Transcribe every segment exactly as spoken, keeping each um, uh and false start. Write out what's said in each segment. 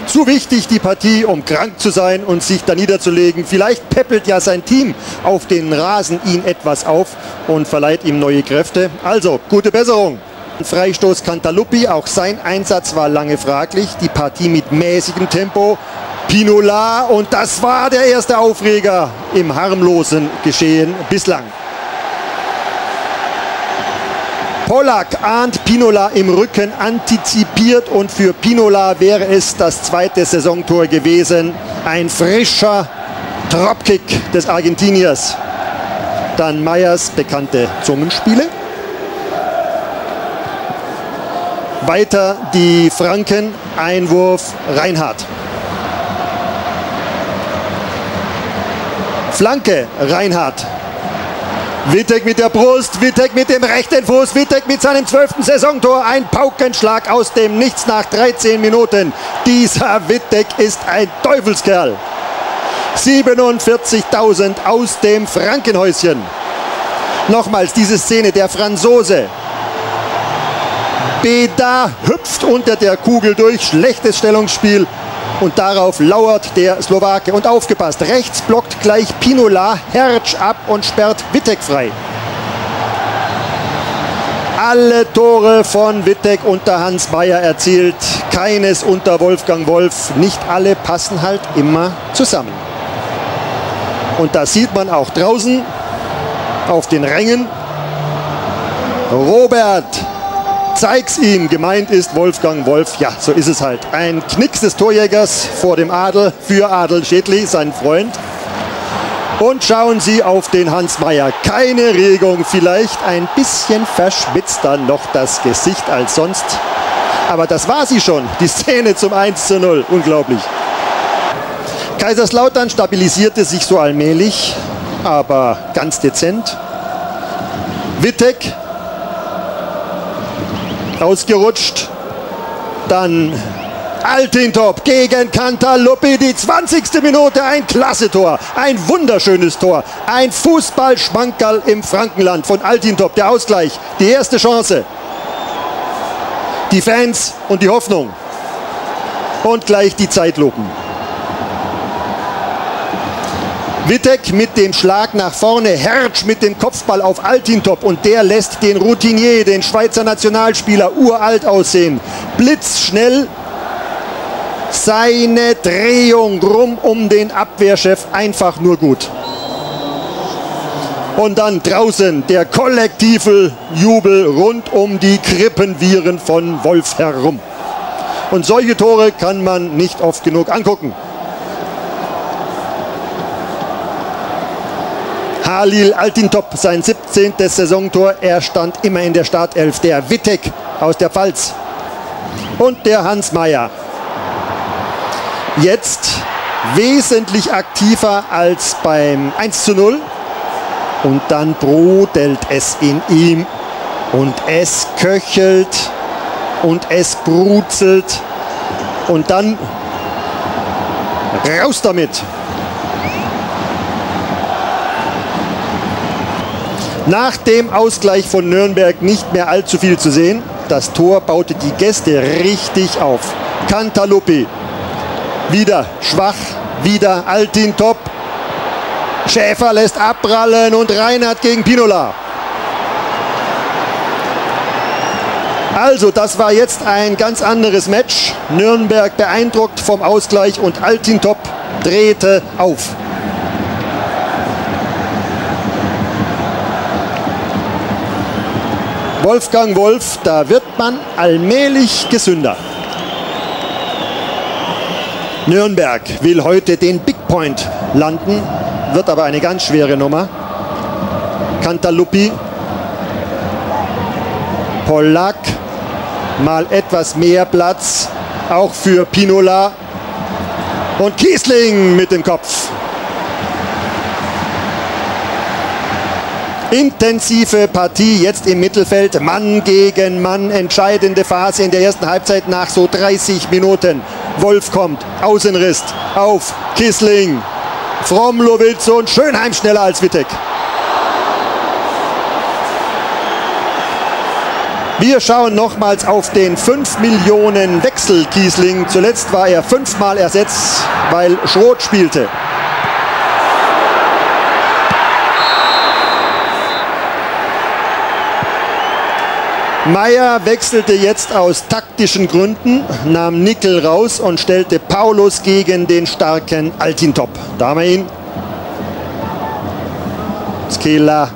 Zu wichtig die Partie, um krank zu sein und sich da niederzulegen. Vielleicht peppelt ja sein Team auf den Rasen ihn etwas auf und verleiht ihm neue Kräfte. Also, gute Besserung. Freistoß Cantaluppi, auch sein Einsatz war lange fraglich. Die Partie mit mäßigem Tempo. Pinola, und das war der erste Aufreger im harmlosen Geschehen bislang. Pollack ahnt Pinola im Rücken, antizipiert, und für Pinola wäre es das zweite Saisontor gewesen. Ein frischer Dropkick des Argentiniers. Dann Meyers bekannte Zungenspiele. Weiter die Franken, Einwurf Reinhardt. Flanke Reinhardt. Wittek mit der Brust, Wittek mit dem rechten Fuß, Wittek mit seinem zwölften Saisontor. Ein Paukenschlag aus dem Nichts nach dreizehn Minuten. Dieser Wittek ist ein Teufelskerl. siebenundvierzigtausend aus dem Frankenhäuschen. Nochmals diese Szene, der Franzose. Beda hüpft unter der Kugel durch, schlechtes Stellungsspiel. Und darauf lauert der Slowake. Und aufgepasst, rechts blockt gleich Pinola Hertz ab und sperrt Wittek frei. Alle Tore von Wittek unter Hans Meyer erzielt. Keines unter Wolfgang Wolf. Nicht alle passen halt immer zusammen. Und das sieht man auch draußen auf den Rängen. Robert, zeig's ihm, gemeint ist Wolfgang Wolf. Ja, so ist es halt. Ein Knicks des Torjägers vor dem Adel für Adel Schädli, sein Freund. Und schauen Sie auf den Hans Meyer. Keine Regung, vielleicht ein bisschen verschmitzter noch das Gesicht als sonst. Aber das war sie schon, die Szene zum eins zu null. Unglaublich. Kaiserslautern stabilisierte sich so allmählich, aber ganz dezent. Wittek ausgerutscht, dann Altintop gegen Cantaluppi, die zwanzigste Minute, ein klasse Tor, ein wunderschönes Tor, ein Fußballschmankerl im Frankenland von Altintop, der Ausgleich, die erste Chance, die Fans und die Hoffnung und gleich die Zeitlupen. Wittek mit dem Schlag nach vorne, Hertz mit dem Kopfball auf Altintop, und der lässt den Routinier, den Schweizer Nationalspieler, uralt aussehen. Blitzschnell seine Drehung rum um den Abwehrchef, einfach nur gut. Und dann draußen der kollektive Jubel rund um die Krippenviren von Wolf herum. Und solche Tore kann man nicht oft genug angucken. Halil Altintop, sein siebzehntes Saisontor. Er stand immer in der Startelf. Der Wittek aus der Pfalz. Und der Hans Meyer. Jetzt wesentlich aktiver als beim eins zu null. Und dann brodelt es in ihm. Und es köchelt. Und es brutzelt. Und dann raus damit. Nach dem Ausgleich von Nürnberg nicht mehr allzu viel zu sehen. Das Tor baute die Gäste richtig auf. Cantaluppi. Wieder schwach. Wieder Altintop. Schäfer lässt abprallen und Reinhardt gegen Pinola. Also, das war jetzt ein ganz anderes Match. Nürnberg beeindruckt vom Ausgleich und Altintop drehte auf. Wolfgang Wolf, da wird man allmählich gesünder. Nürnberg will heute den Big Point landen, wird aber eine ganz schwere Nummer. Cantaluppi, Pollack, mal etwas mehr Platz, auch für Pinola, und Kiesling mit dem Kopf. Intensive Partie jetzt im Mittelfeld, Mann gegen Mann, entscheidende Phase in der ersten Halbzeit nach so dreißig Minuten. Wolf kommt, Außenriss auf Kiesling, Fromlowitz und Schönheim schneller als Wittek. Wir schauen nochmals auf den fünf Millionen Wechsel Kiesling. Zuletzt war er fünfmal ersetzt, weil Schroth spielte. Meier wechselte jetzt aus taktischen Gründen, nahm Nickel raus und stellte Paulus gegen den starken Altintop. Da haben wir ihn. Skeela.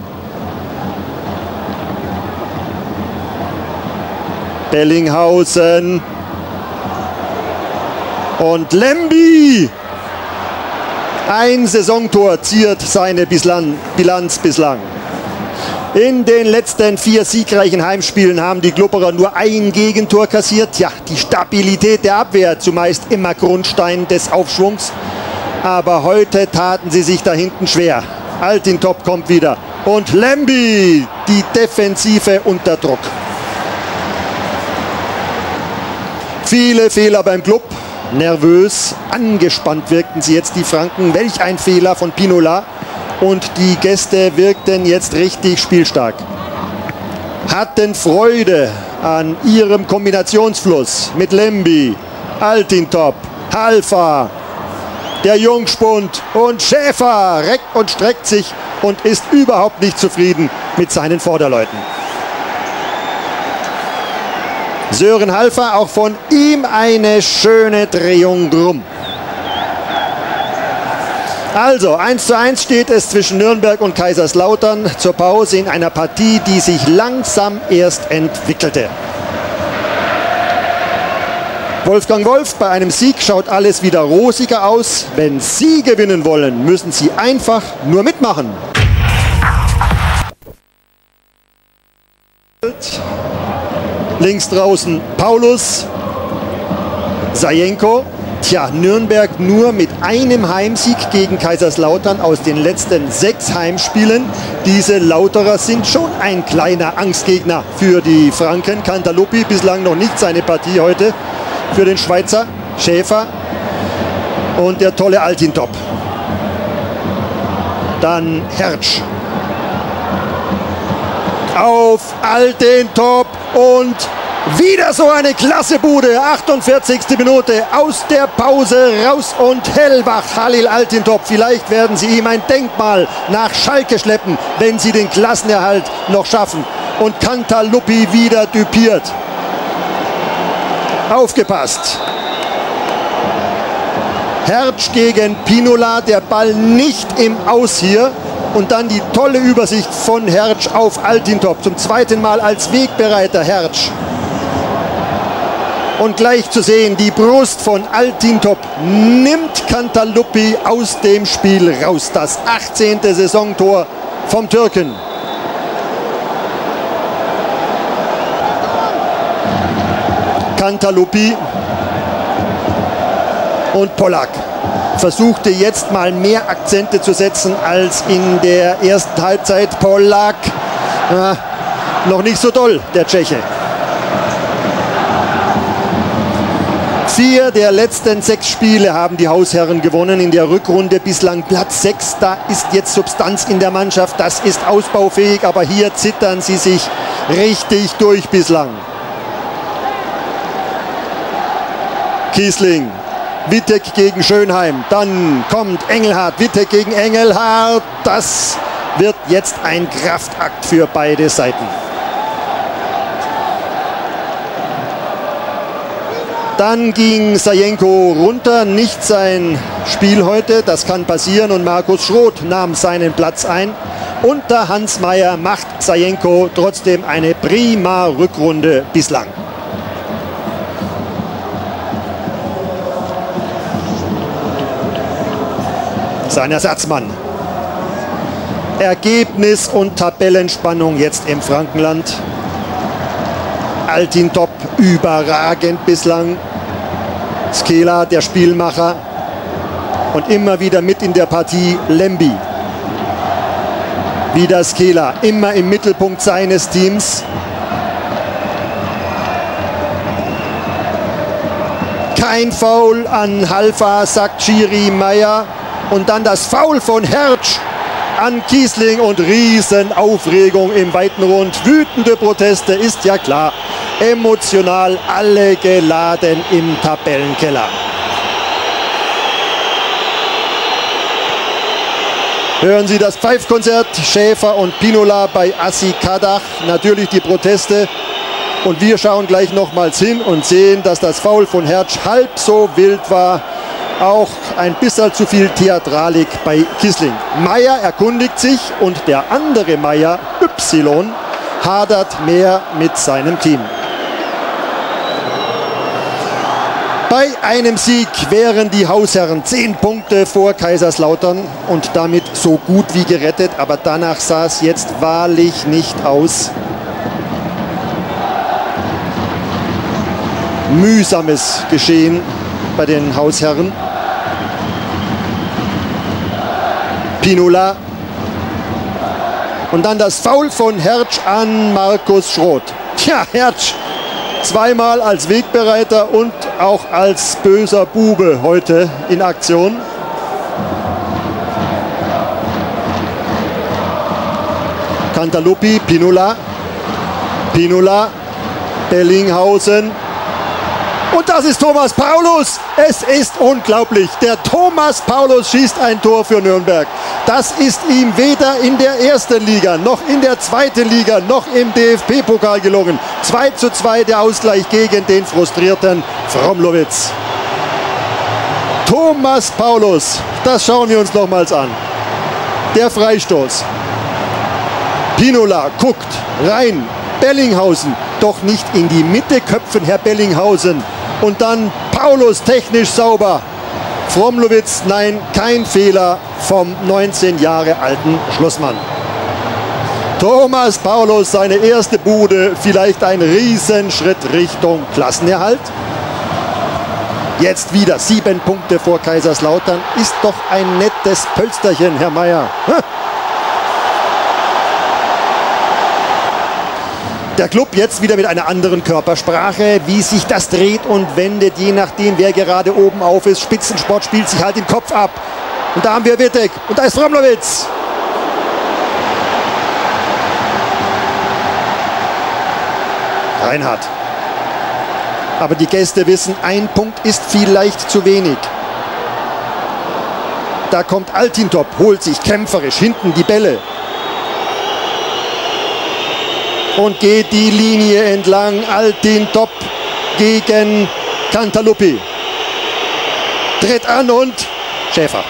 Bellinghausen und Lemby. Ein Saisontor ziert seine bislang, Bilanz bislang. In den letzten vier siegreichen Heimspielen haben die Glubberer nur ein Gegentor kassiert. Ja, die Stabilität der Abwehr, zumeist immer Grundstein des Aufschwungs. Aber heute taten sie sich da hinten schwer. Altintop kommt wieder und Lemby, die Defensive unter Druck. Viele Fehler beim Club, nervös, angespannt wirkten sie jetzt, die Franken. Welch ein Fehler von Pinola. Und die Gäste wirkten jetzt richtig spielstark. Hatten Freude an ihrem Kombinationsfluss mit Lemby, Altintop, Halfa, der Jungspund und Schäfer reckt und streckt sich und ist überhaupt nicht zufrieden mit seinen Vorderleuten. Sören Halfa, auch von ihm eine schöne Drehung drum. Also, eins zu eins steht es zwischen Nürnberg und Kaiserslautern zur Pause in einer Partie, die sich langsam erst entwickelte. Wolfgang Wolf, bei einem Sieg schaut alles wieder rosiger aus. Wenn Sie gewinnen wollen, müssen Sie einfach nur mitmachen. Links draußen Paulus, Sajenko. Tja, Nürnberg nur mit einem Heimsieg gegen Kaiserslautern aus den letzten sechs Heimspielen. Diese Lauterer sind schon ein kleiner Angstgegner für die Franken. Cantaluppi bislang noch nicht seine Partie heute für den Schweizer. Schäfer und der tolle Altintop. Dann Hertsch. Auf Altintop und wieder so eine klasse Bude. achtundvierzigste Minute aus der Pause raus und hellwach Halil Altintop. Vielleicht werden sie ihm ein Denkmal nach Schalke schleppen, wenn sie den Klassenerhalt noch schaffen. Und Cantaluppi wieder düpiert. Aufgepasst. Hertsch gegen Pinola, der Ball nicht im Aus hier. Und dann die tolle Übersicht von Hertsch auf Altintop. Zum zweiten Mal als Wegbereiter Hertsch. Und gleich zu sehen, die Brust von Altintop nimmt Cantaluppi aus dem Spiel raus. Das achtzehnte Saisontor vom Türken. Cantaluppi und Pollack versuchte jetzt mal mehr Akzente zu setzen als in der ersten Halbzeit. Pollack, äh, noch nicht so doll, der Tscheche. Vier der letzten sechs Spiele haben die Hausherren gewonnen in der Rückrunde. Bislang Platz sechs. Da ist jetzt Substanz in der Mannschaft. Das ist ausbaufähig, aber hier zittern sie sich richtig durch bislang. Kiesling. Wittek gegen Schönheim. Dann kommt Engelhardt. Wittek gegen Engelhardt. Das wird jetzt ein Kraftakt für beide Seiten. Dann ging Sajenko runter, nicht sein Spiel heute, das kann passieren, und Markus Schroth nahm seinen Platz ein. Unter Hans Meier macht Sajenko trotzdem eine prima Rückrunde bislang. Sein Ersatzmann. Ergebnis und Tabellenspannung jetzt im Frankenland. Altintop überragend bislang. Skeela, der Spielmacher. Und immer wieder mit in der Partie Lemby. Wieder Skeela, immer im Mittelpunkt seines Teams. Kein Foul an Halfa, sagt Schiri Meier. Und dann das Foul von Hertsch an Kiesling und Riesenaufregung im weiten Rund. Wütende Proteste, ist ja klar. Emotional alle geladen im Tabellenkeller. Hören Sie das Pfeifkonzert, Schäfer und Pinola bei Assi Kadach. Natürlich die Proteste. Und wir schauen gleich nochmals hin und sehen, dass das Foul von Hertz halb so wild war. Auch ein bisschen zu viel Theatralik bei Kiesling. Meier erkundigt sich und der andere Meier, Y, hadert mehr mit seinem Team. Bei einem Sieg wären die Hausherren zehn Punkte vor Kaiserslautern und damit so gut wie gerettet. Aber danach sah es jetzt wahrlich nicht aus. Mühsames Geschehen bei den Hausherren. Pinola. Und dann das Foul von Hertz an Markus Schroth. Tja, Hertz zweimal als Wegbereiter und auch als böser Bube heute in Aktion. Cantaluppi, Pinola. Pinola, Bellinghausen. Und das ist Thomas Paulus. Es ist unglaublich. Der Thomas Paulus schießt ein Tor für Nürnberg. Das ist ihm weder in der ersten Liga, noch in der zweiten Liga, noch im D F B-Pokal gelungen. zwei zu zwei der Ausgleich gegen den frustrierten Fromlowitz. Thomas Paulus, das schauen wir uns nochmals an. Der Freistoß. Pinola guckt rein. Bellinghausen, doch nicht in die Mitte köpfen, Herr Bellinghausen. Und dann Paulus technisch sauber. Fromlowitz, nein, kein Fehler vom neunzehn Jahre alten Schlussmann. Thomas Paulus, seine erste Bude, vielleicht ein Riesenschritt Richtung Klassenerhalt. Jetzt wieder sieben Punkte vor Kaiserslautern. Ist doch ein nettes Pölsterchen, Herr Meier. Der Club jetzt wieder mit einer anderen Körpersprache, wie sich das dreht und wendet, je nachdem, wer gerade oben auf ist. Spitzensport spielt sich halt den Kopf ab. Und da haben wir Wittek und da ist Fromlowitz. Reinhardt. Aber die Gäste wissen, ein Punkt ist vielleicht zu wenig. Da kommt Altintop, holt sich kämpferisch hinten die Bälle. Und geht die Linie entlang. Altintop gegen Cantaluppi. Tritt an und Schäfer.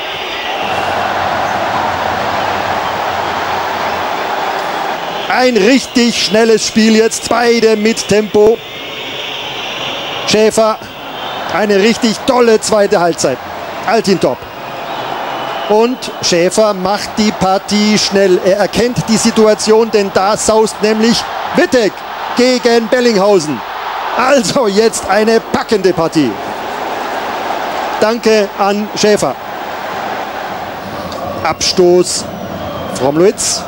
Ein richtig schnelles Spiel jetzt. Beide mit Tempo. Schäfer. Eine richtig tolle zweite Halbzeit. Altintop. Und Schäfer macht die Partie schnell. Er erkennt die Situation, denn da saust nämlich Wittek gegen Bellinghausen. Also jetzt eine packende Partie. Danke an Schäfer. Abstoß Fromlowitz.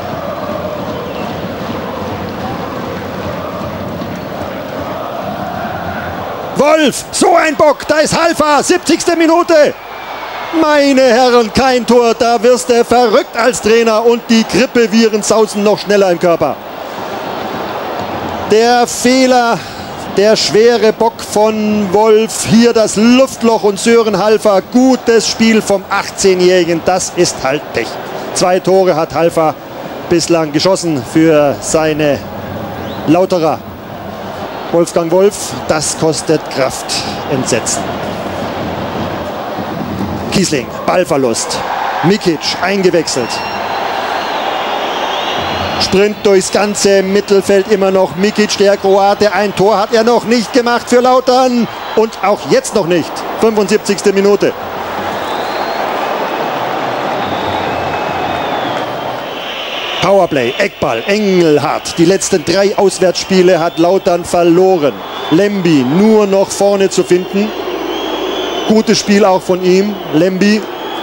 Wolf, so ein Bock, da ist Halfa, siebzigste Minute. Meine Herren, kein Tor, da wirst du verrückt als Trainer und die Grippeviren sausen noch schneller im Körper. Der Fehler, der schwere Bock von Wolf, hier das Luftloch und Sören Halfa, gutes Spiel vom achtzehnjährigen, das ist halt Pech. Zwei Tore hat Halfa bislang geschossen für seine Lauterer. Wolfgang Wolf, das kostet Kraft, Entsetzen. Kiesling, Ballverlust. Mikic eingewechselt. Sprint durchs ganze Mittelfeld immer noch. Mikic, der Kroate. Ein Tor hat er noch nicht gemacht für Lautern. Und auch jetzt noch nicht. fünfundsiebzigste Minute. Powerplay, Eckball, Engelhardt. Die letzten drei Auswärtsspiele hat Lautern verloren. Lemby nur noch vorne zu finden. Gutes Spiel auch von ihm, Lemby.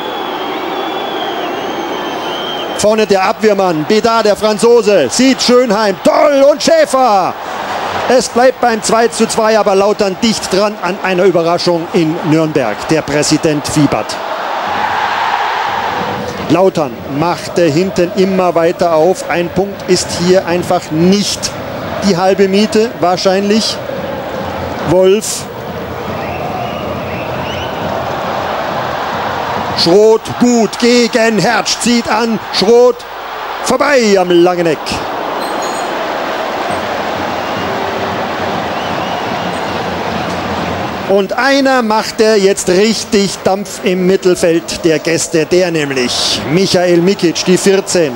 Vorne der Abwehrmann, Bedard, der Franzose, sieht Schönheim, toll, und Schäfer. Es bleibt beim zwei zu zwei, aber Lautern dicht dran an einer Überraschung in Nürnberg. Der Präsident fiebert. Lautern machte hinten immer weiter auf. Ein Punkt ist hier einfach nicht die halbe Miete, wahrscheinlich. Wolf. Schroth gut gegen Hertz, zieht an. Schroth vorbei am langen Eck. Und einer macht er jetzt richtig Dampf im Mittelfeld der Gäste, der nämlich Michael Mikic, die vierzehn.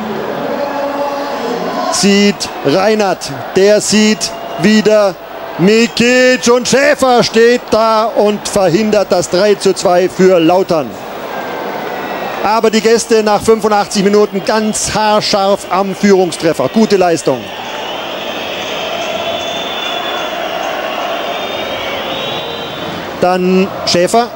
Sieht Reinhardt, der sieht wieder Mikic und Schäfer steht da und verhindert das drei zu zwei für Lautern. Aber die Gäste nach fünfundachtzig Minuten ganz haarscharf am Führungstreffer. Gute Leistung. Dann Schäfer.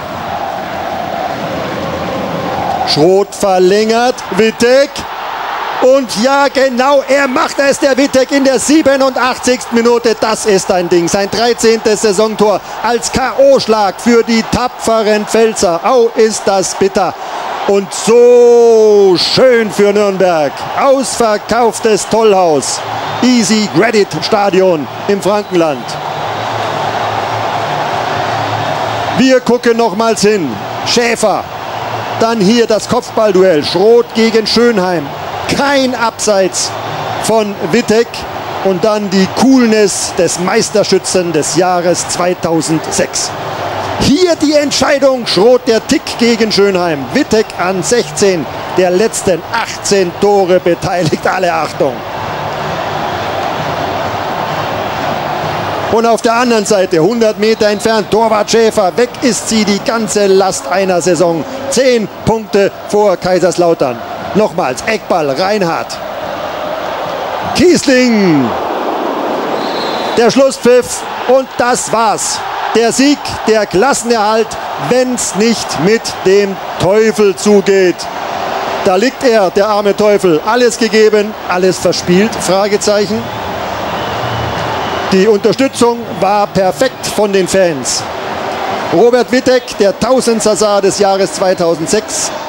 Schroth verlängert. Wittek. Und ja, genau, er macht es, der Wittek, in der siebenundachtzigsten Minute. Das ist ein Ding. Sein dreizehntes Saisontor als K O-Schlag für die tapferen Pfälzer. Au, ist das bitter. Und so schön für Nürnberg. Ausverkauftes Tollhaus. Easy Credit Stadion im Frankenland. Wir gucken nochmals hin. Schäfer. Dann hier das Kopfballduell. Schroth gegen Schönheim. Kein Abseits von Wittek. Und dann die Coolness des Meisterschützen des Jahres zweitausendsechs. Hier die Entscheidung. Schroth der Tick gegen Schönheim. Wittek an sechzehn der letzten achtzehn Tore beteiligt. Alle Achtung. Und auf der anderen Seite, hundert Meter entfernt, Torwart Schäfer. Weg ist sie, die ganze Last einer Saison. Zehn Punkte vor Kaiserslautern. Nochmals, Eckball, Reinhardt. Kiesling. Der Schlusspfiff und das war's. Der Sieg, der Klassenerhalt, wenn's nicht mit dem Teufel zugeht. Da liegt er, der arme Teufel. Alles gegeben, alles verspielt, Fragezeichen. Die Unterstützung war perfekt von den Fans. Robert Wittek, der Tausendsasar des Jahres zweitausendsechs,